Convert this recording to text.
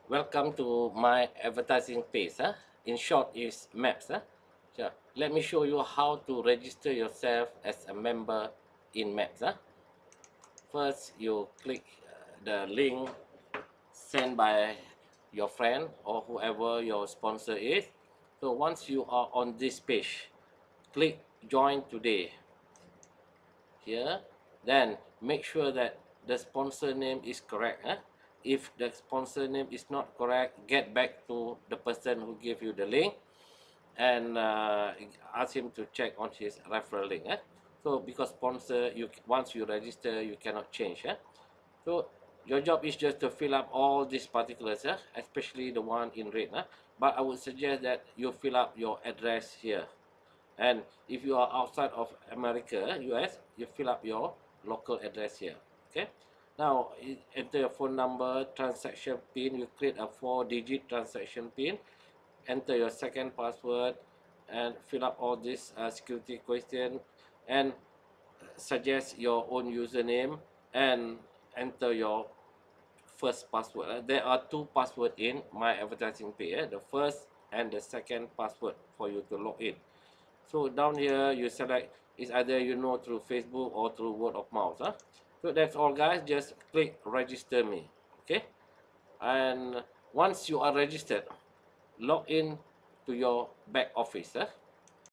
Welcome to my advertising page. In short, is Maps. So let me show you how to register yourself as a member in Maps. First, you click the link sent by your friend or whoever your sponsor is. So once you are on this page, click Join Today here. Then make sure that the sponsor name is correct. If the sponsor name is not correct, get back to the person who gave you the link and ask him to check on his referral link. So because sponsor, you once you register, you cannot change. So your job is just to fill up all these particulars, especially the one in red. But I would suggest that you fill up your address here. And if you are outside of America, US, you fill up your local address here. Okay. Now enter your phone number, transaction PIN. You create a 4-digit transaction PIN. Enter your second password and fill up all this security question and suggest your own username and enter your first password. There are two passwords in my advertising page. The first and the second password for you to log in. So down here you select is either through Facebook or through word of mouth. So that's all guys, just click register me. Okay, and once you are registered, log in to your back office.